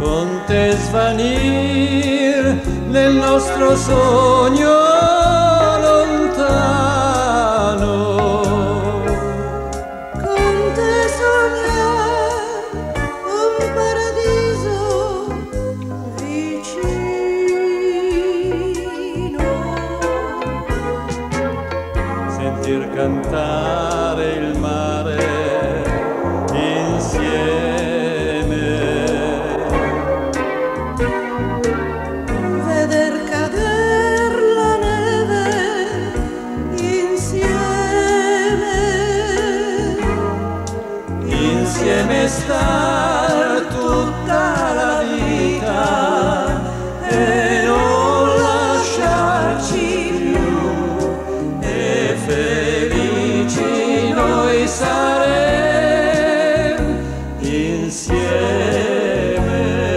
con te svanir nel nostro sogno lontano, con te sognare un paradiso vicino, sentir cantare il mare insieme, veder cader la neve insieme, insieme star tutta la vita e non lasciarci più, e felici noi saremo insieme.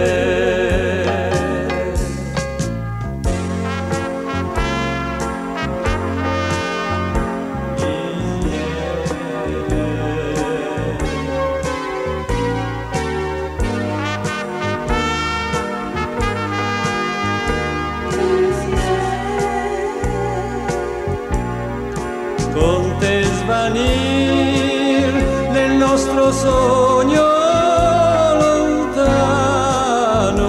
Con te svanir nel nostro sogno lontano,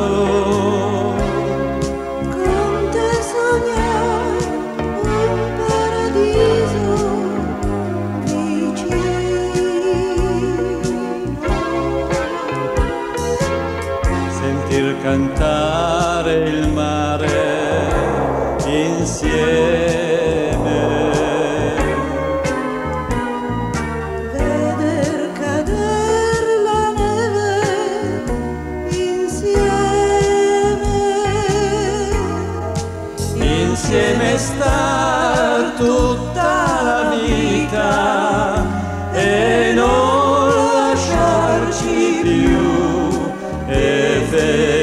con te sognare un paradiso vicino, sentir cantare il mare insieme, veder cader la neve insieme, insieme star tutta la vita e non lasciarci più, e